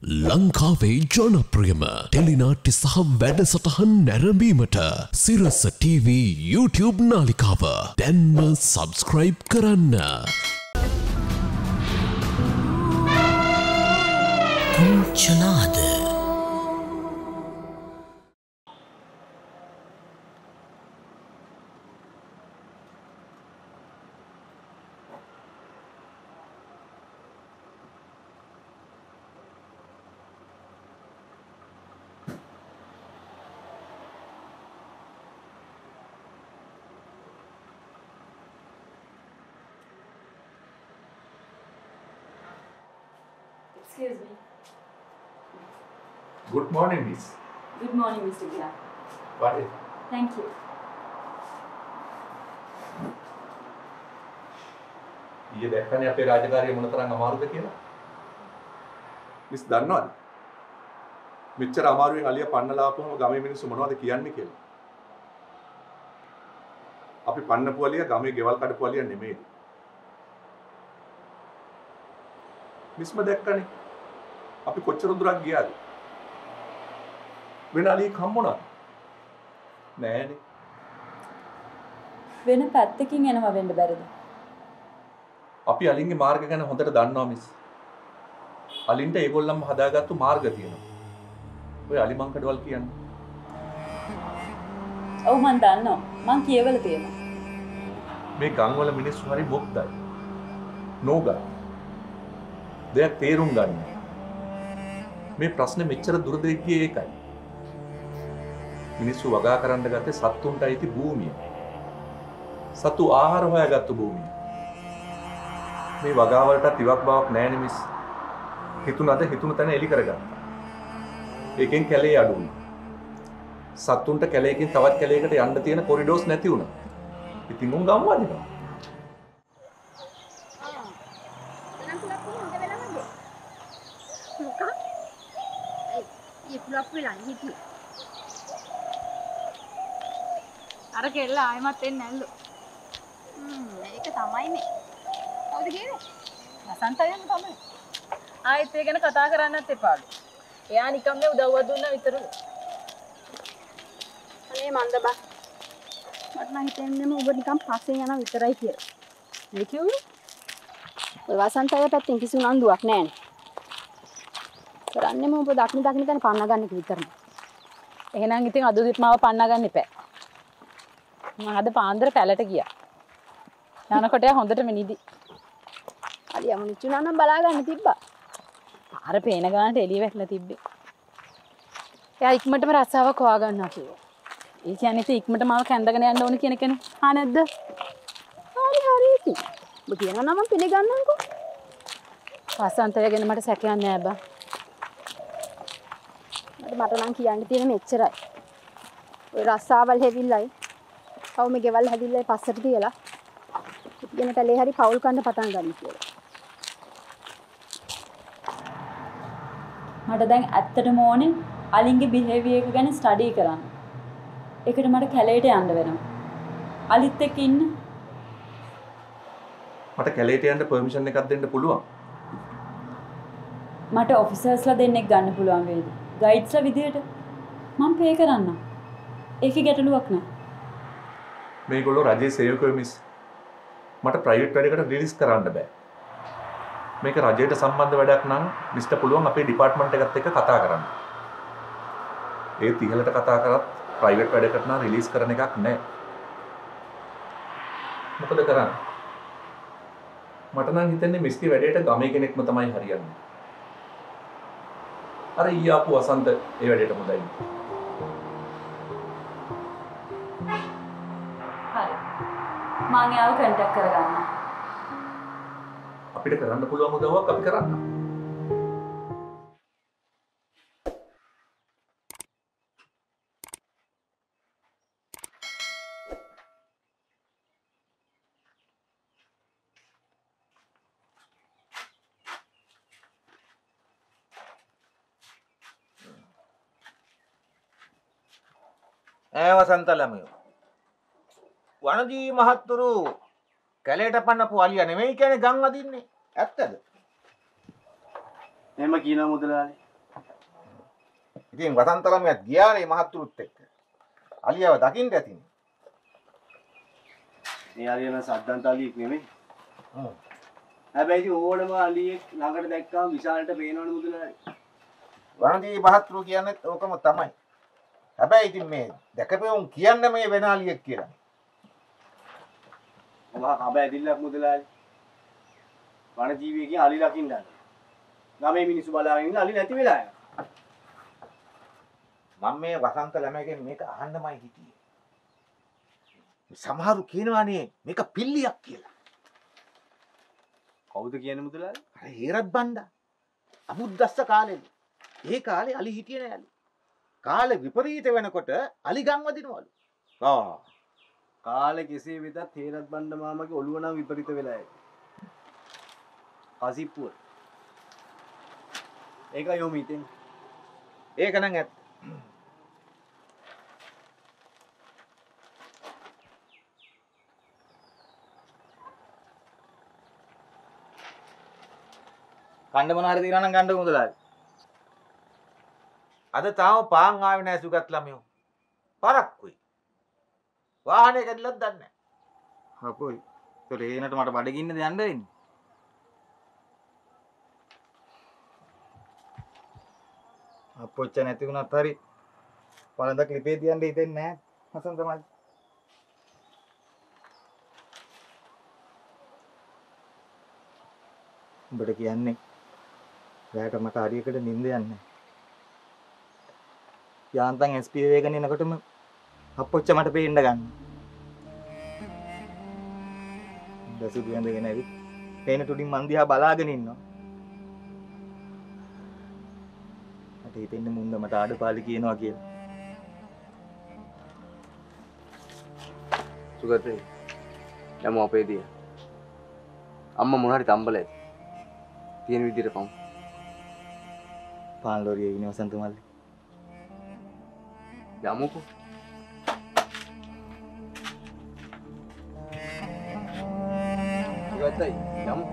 ලංකාවේ ජනප්‍රියම ටෙලිනාට්‍ය සහ වැඩසටහන් නැරඹීමට සිරස TV YouTube නාලිකාව දැන්ම සබස්ක්‍රයිබ් කරන්න. කුංචනාද Excuse me. Good morning, miss. Good morning, Mr. Gila. What is? Thank you. ඊයේ දැක්කනේ අපේ රාජකාරිය මොන තරම් අමාරුද කියලා. මිස් දන්නවද? මෙච්චර අමාරුවෙන් අලිය පන්නලා ආපුවම ගමේ මිනිස්සු මොනවද කියන්නේ කියලා. අපි පන්නපු අලිය ගමේ ගෙවල් කඩපු අලිය නෙමෙයි. මිස්ම දැක්කනේ. අපි කොච්චර දුරක් ගියාද? වෙන අලියෙක් හම්බුණාද? නෑනේ. වෙන පැත්තකින් එනවා වෙන්න බැරිද? අපි අලින්ගේ මාර්ග ගැන හොඳට දන්නවා මිස්. අලින්ට ඒගොල්ලන්ම හදාගත්තු මාර්ග තියෙනවා. ඔය අලි මංකඩවල් කියන්නේ. ඔව් මන් දන්නවා. මං කියවල තියෙනවා. මේ ගම්වල මිනිස්සු හරි මොක්දයි. නෝගා. දෙයක් තේරුම් ගන්න. මේ ප්‍රශ්නේ මෙච්චර දුරද ගියේ ඒකයි. මිනිස්සු වගා කරන්න ගත්තේ සත්තුන්ට අයිති භූමිය. සතු ආහාර හොයාගත්තු භූමිය. මේ වගාවලට ඉවක් බවක් නැහැ මිස්. හිතුණු තැන එලි කරගත්තා. ඒකෙන් කැලේ අඩු වුණා. සත්තුන්ට කැලේකින් තවත් කැලේකට යන්න තියෙන කොරිඩෝස් නැති වුණා. ඉතින් උන් ගම් වදිනවා. අර කෙල්ල ආයෙමත් එන්නේ නැල්ලු. ඒක තමයිනේ. කවුද කියන්නේ? වසන්තයන් තමයි. ආයෙත් ඒ ගැන කතා කරන්නත් එපාලු. එයා නිකම් මේ උදව්වක් දුන්නා විතරලු. අනේ මන්දබා. මට නම් හිතෙන්නේම ඔබ නිකම් පස්සේ යනවා විතරයි කියලා. මේ කිව්වේ? ඔය වසන්තය පැත්තෙන් කිසි උනන්දුවක් නැහැනේ. කරන්නේම ඔබ දක්න තැන පන්න ගන්න එක විතරයි. එහෙනම් ඉතින් අද උදේත් මාව පන්න ගන්න එපා. මම අද පාන්දර පැලට ගියා. යනකොට එයා හොඳටම නිදි. අලියා මුනිච්චුනා නම් බලා ගන්න තිබ්බා. අර පේන ගානට එළිය වැටලා තිබ්බේ. එයා ඉක්මනටම රස්සාවක් හොයා ගන්නවා කිව්වා. ඒ කියන්නේ ඉතින් ඉක්මනට මාව කැඳගෙන යන්න ඕන කියන එකනේ. හා නැද්ද? හරි ඉතින්. ඔබ කියනවා නම් මම පිළිගන්නම්කෝ. වසන්තය ගැන මට සැකයක් නෑ බා. මට නම් කියන්න තියෙන මෙච්චරයි. ඔය රස්සාවල් හැවිල්ලයි. කවු මේ ගෙවල් හැදිල්ලයි පස්සට තියලා. ඉතින් පැලේ හරි පවුල් කන්න පටන් ගන්න කියලා. මට දැන් ඇත්තටම ඕනේ අලින්ගේ බිහේවියර් එක ගැන ස්ටඩි කරන්න. ඒකට මට කැලේට යන්න වෙනවා. අලිත් එක්ක ඉන්න. මට කැලේට යන්න පර්මිෂන් එකක් දෙන්න පුළුවන්. මට ඔෆිසර්ස්ලා දෙන්නෙක් ගන්න පුළුවන් වේද? ගයිඩ්ස්ලා විදියට මම පේ කරන්නම්. ඒකේ ගැටලුවක් නැහැ. මේගොල්ලෝ රජයේ සේවකයෝ මිස්. මට ප්‍රයිවට් වැඩකට රිලීස් කරන්න බෑ. මේක රජයට සම්බන්ධ වැඩක් නම් මිස්ට පුළුවන් අපේ ඩිපාර්ට්මන්ට් එකත් එක්ක කතා කරන්න. ඒ තිහලට කතා කරත් ප්‍රයිවට් වැඩකට නම් රිලීස් කරන එකක් නැහැ. මොකද කරන්නේ? මට නම් හිතෙන්නේ මිස්ගේ වැඩේට ගමේ කෙනෙක්ම තමයි හරියන්නේ. අර ඊ ආපු වසන්ත ඒ වැඩේට මුදයි. හරි. මම යාව කන්ටැක්ට් කරගන්නම්. අපිට කරන්න පුළුවන් උදව්වක් අපි කරන්න. වසන්ත ළමයෝ වනජී මහත්තුරු කැලේට පන්නපු අලියා නෙමෙයි කියන්නේ ගම් වදින්නේ ඇත්තද? එහෙම කියනවා මුදලාලි. ඉතින් වසන්තලමියත් ගියානේ මහත්තුරුත් එක්ක. අලියව දකින්න ඇතිනේ. මේ අලියන සද්දන්ත අලියෙක් නෙමෙයි. හැබැයි ඉතින් ඕනම අලියෙක් ළඟට දැක්කම විශාලට පේනවනේ මුදලාලි. වනදී මහත්තුරු කියන්නේ ඕකම තමයි. හැබැයි ඉතින් මේ දැකපෙවුන් කියන්නේ මේ වෙන අලියෙක් කියලා. මහා කබ ඇදිල්ලක් මුදලාලි. වන ජීවියෙක්ගේ අලි ලකින්න ගන්න. ගමේ මිනිස්සු බලාගෙන ඉන්න අලි නැති වෙලා යනවා. මම මේ වසන්ත ළමයිගෙන් මේක අහන්නමයි හිටියේ. සමහරු කියනවානේ මේක පිල්ලියක් කියලා. කවුද කියන්නේ මුදලාලි? අර හේරත් බණ්ඩා. අබුද්දස්ස කාලෙලු. ඒ කාලේ අලි හිටියේ නෑලු. කාලේ විපරීත වෙනකොට අලි ගම් වදිනවලු. කාලේ කෙසේ වෙතත් හේරත් බණ්ඩ මාමගේ ඔළුව නම් විපරිත වෙලා ඇති. කසිප්පුව. ඒකයි යොමු හිතෙන්නේ. ඒක නම් ඇත්ත. කණ්ඩ මොන හරි තියනවා නම් ගන්න මුදලාලි. අද තාම පාන් ආවේ නෑ සුගත් ළමයෝ. පරක්කුයි. වාහනේ කැඩිලත් දන්නේ නෑ. හපොයි. ඒතර හේනට මට බඩගින්නද යන්න වෙන්නේ. අපොච්ච නැති වුණත් හරි පළඳ ක්ලිපේ තියන්න හිතෙන්නේ නෑ. හසන් තමයි. උඹට කියන්නේ රැයට මට හරියකට නිින්ද යන්නේ. යාන්තම් SP වේගන එනකොටම අපොච්ච මට පේන්න ගන්න. දසුදු ඇඳගෙන ඇවිත් පේන තුඩින් මන් දිහා බලාගෙන ඉන්නවා. මට හිතෙන්නේ මුන්ද මට ආඩපාලි කියනවා කියලා. සුගතේ යමු අපේ දිය. අම්මා මොන හරි තම්බලයි. තියෙන විදිහට පමු. පාන් ලෝරියේ ඉන්නේ වසන්ත මල්ලි. යමුකෝ. සුගතයි යමු.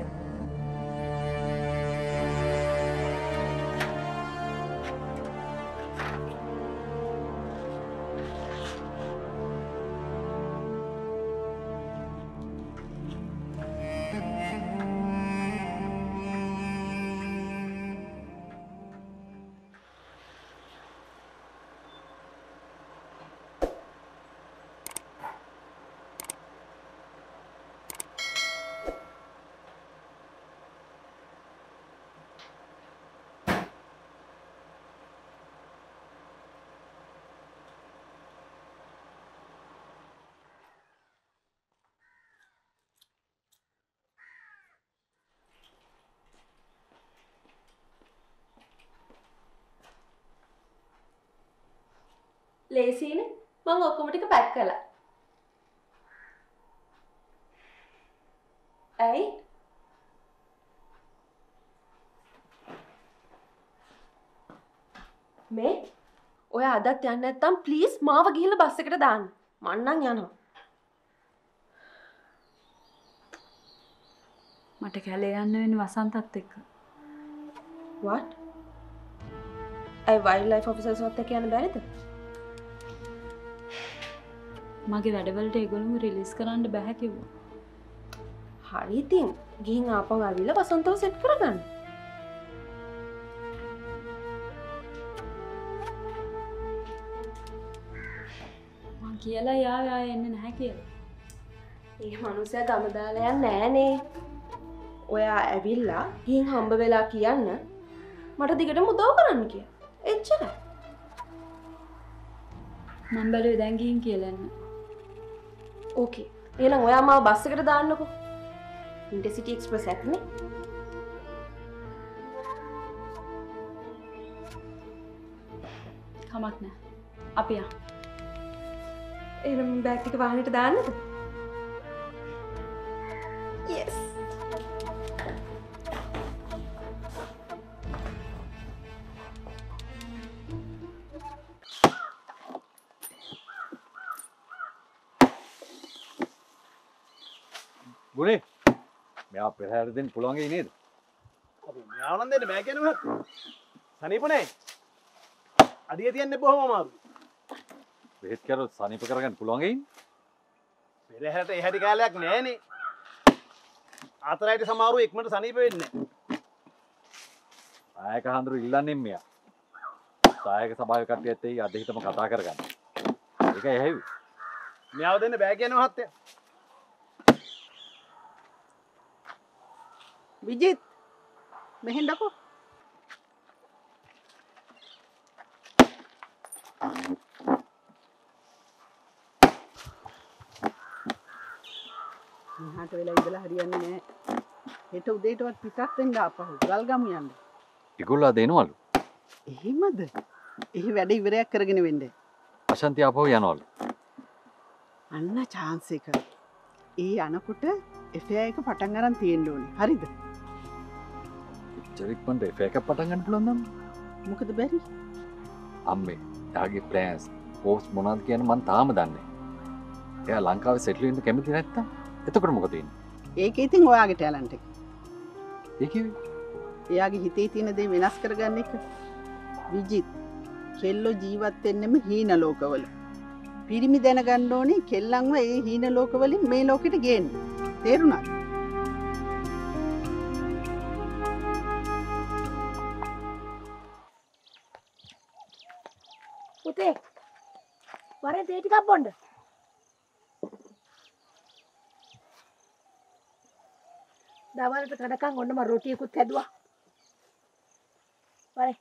ලේසියිනේ මම ඔක්කොම ටික පැක් කළා. ඇයි? මේ ඔය අදත් යන්නේ නැත්තම් ප්ලීස් මාව ගිහිල්ලා බස් එකට දාන්න. මං නම් යනවා. මට කැලේ යන්න වෙන්නේ වසන්තත් එක්ක. what? ඒ වයිල්ඩ් ලයිෆ් ඔෆිසර්ස් වත් එක්ක යන්න බැරිද? මගේ වැඩවලට ඒගොල්ලෝ රිලීස් කරන්න බෑ කිව්වා. හරි ඉතින් ගිහින් ආපහු ආවිල්ලා වසන්තව සෙට් කරගන්න. මං කියලා යා එන්නේ නැහැ කියලා. ඒ මනුස්සයා ගම දාලා යන්නේ නෑනේ. ඔයා ඇවිල්ලා ගිහින් හම්බ වෙලා කියන්න මට දිගටම උදව් කරන්න කියලා. එච්චරයි. මම බැලුවේ දැන් ගිහින් කියලා එන්න. ඕකේ. එහෙනම් ඔයා මාව බස් එකට දාන්නකෝ. ඉන්ටර්සිටි එක්ස්ප්‍රස් එකනේ. කමක් නැහැ. අපි යමු. එහෙනම් බෑග් ටික වාහනේට දාන්නද? yes. ගුණේ මෙයා පෙරහැර දෙන්න පුළුවන් ගේ නේද? අපි මෙයාව නම් දෙන්න බෑ කියන්නේ මොකක්ද? සනීප නේ. අඩිය තියන්නේ බොහොම අමාරුයි. බෙහෙත් කරොත් සනීප කරගන්න පුළුවන් ගින්. පෙරහැරට එහැටි කාලයක් නෑනේ. ආතරයිට සමහරව ඉක්මනට සනීප වෙන්නේ නෑ. ආයක හඳුරු ඉල්ලන්නේ මෙයා. සායක සභාවේ කට්ටියත් එයි අද හිතම කතා කරගන්න. ඒක ඇහැවි. මෙයාව දෙන්න බෑ කියන මහත්තයා. විජිත් මෙහෙන්දකෝ. මහාට වෙලා ඉඳලා හරියන්නේ නැහැ. හෙට උදේටවත් පිටත් වෙන්න ආපහු ගල්ගමු යන්න. ඒගොල්ලෝ දෙනවලු. එහෙමද? එහි වැඩ ඉවරයක් කරගෙන වෙන්නේ. අශාන්ති ආපහු යනවලු. අන්න chance එක. ඒ යනකොට එෆේ එක පටන් ගන්න තියෙන්න ඕනේ. හරිද? චරික්මන්ට එෆේ එකක් පටන් ගන්න පුළුවන් නම් මොකද බැරි? අම්මේ යාගේ ප්ලෑන්ස් පෝස්ට් මොනවද කියන්නේ මම තාම දන්නේ නැහැ. එයා ලංකාවේ සෙටල් වෙන්න කැමති නැත්තම් එතකොට මොකද වෙන්නේ? ඒක ඉතින් ඔයාගේ ටැලන්ට් එක. ඒ කිව්වේ එයාගේ හිතේ තියෙන දේ වෙනස් කරගන්න එක. විජිත් කෙල්ලෝ ජීවත් වෙන්නෙම හීන ලෝකවල. පිරිමි දැනගන්න ඕනේ කෙල්ලන්ව ඒ හීන ලෝකවලින් මේ ලෝකෙට ගේන්න. තේරුණාද? පුතේ වරේ තේ ටිකක් බොන්න. දවල්ට කඩකන් ඔන්න මම රොටියකුත් හැදුවා. වරේ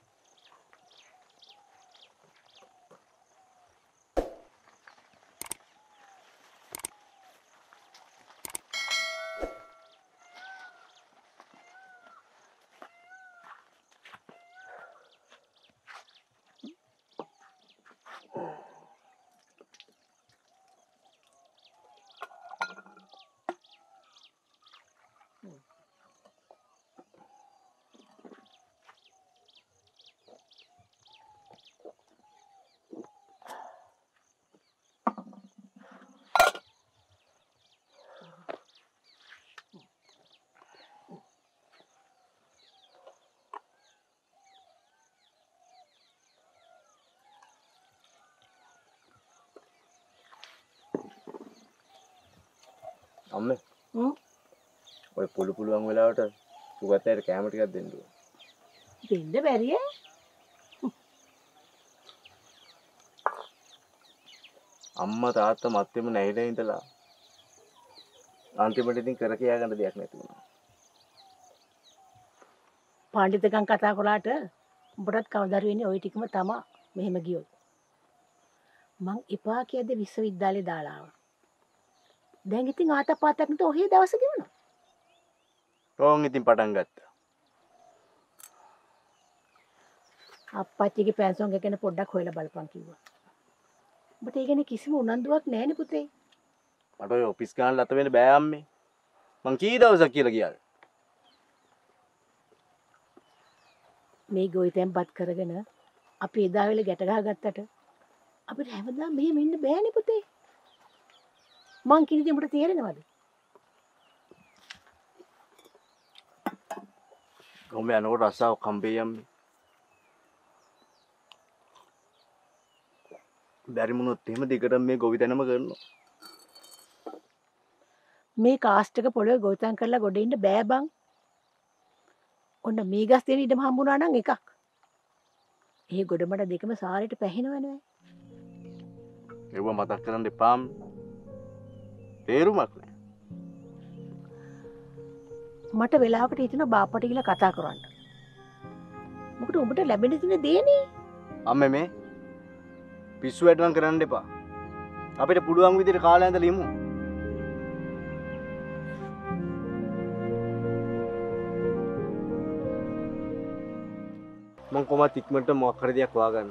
අම්මේ ඔය පුළුවන් වෙලාවට සුගතයට කැම ටිකක් දෙන්න ඕන. දෙන්න බැරිය? අම්මා තාත්තා මත්තෙම නැහිලා ඉඳලා අන්තිමට ඉතින් කර කියා ගන්න දෙයක් නැති වුණා. පඬිතුකම් කතා කරාට උඹටත් කවදාද වෙන්නේ ওই ටිකම තමයි මෙහෙම ගියොත්. මං එපා කියද විශ්වවිද්‍යාලේ දාලා ආවා. දැන් ඉතින් ආතපාතක් නට ඔහේ දවස ගෙවනවා. ඕන් ඉතින් පටන් ගත්තා. අප්පච්චිගේ පෙන්ෂන් එක ගැන පොඩ්ඩක් හොයලා බලපන් කිව්වා. ඔබට ඒ ගැන කිසිම උනන්දුවක් නැහැ නේ පුතේ. මට ඔය ඔෆිස් ගාන ලත වෙන්න බෑ අම්මේ. මං කී දවසක් කියලා ගියාද? මේ ගොවිතැන්පත් කරගෙන අපි එදා වෙල ගැට ගහගත්තට අපිට හැමදාම මෙහෙම ඉන්න බෑනේ පුතේ. මං කිව්ද උඹට තේරෙනවද? කොහොම යනකොට රස්සාව කම්බේ යම්මේ. බැරි මොනොත් එහෙම දිගටම මේ ගොවිතැනම කරනවා. මේ කාස්ට් එක පොළවේ ගොවිතැන් කරලා ගොඩ ඉන්න බෑ බං. ඔන්න මේ ගස් දෙන ඉඩම හම්බුණා නම් එකක්. ඒ ගොඩමඩ දෙකම සාරේට පැහැෙනවනේ. ඒව මතක් කරන් දෙපාම්. තේරුමක් නෑ. මට වෙලාවකට හිතෙනවා බාප්පට කියලා කතා කරන්න. මොකද උඹට ලැබෙන තියෙන දේනේ. අම්මේ මේ පිස්සු වැඩනම් කරන්න එපා. අපිට පුළුවන් විදිහට කාලය ඇඳලා ඉමු. මං කොහොමද ඉක්මනට මොකක් හරි දෙයක් හොයාගන්න.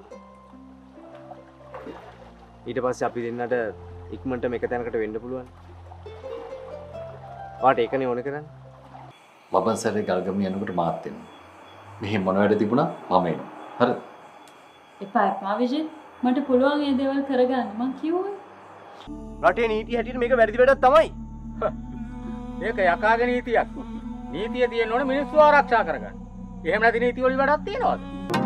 ඊට පස්සේ අපි දෙන්නට ඉක්මනට මේක තැනකට වෙන්න පුළුවන්. වාට ඒකනේ ඕනේ කරන්නේ. බබන් සැරේ ගල්ගම යනකොට මාත් එන්න. මෙහෙම මොන වැඩ තිබුණා මම එන්න. හරිද? එපා එපා විජිත් මට පුළුවන් මේ දේවල් කරගන්න මං කිව්වා. රටේ නීතිය හැටියට මේක වැරදි වැඩක් තමයි. මේක යකාගේ නීතියක්. නීතිය තියෙන්න ඕනේ මිනිස්සු ආරක්ෂා කරගන්න. එහෙම නැති නීති වල වැඩක් තියනවද?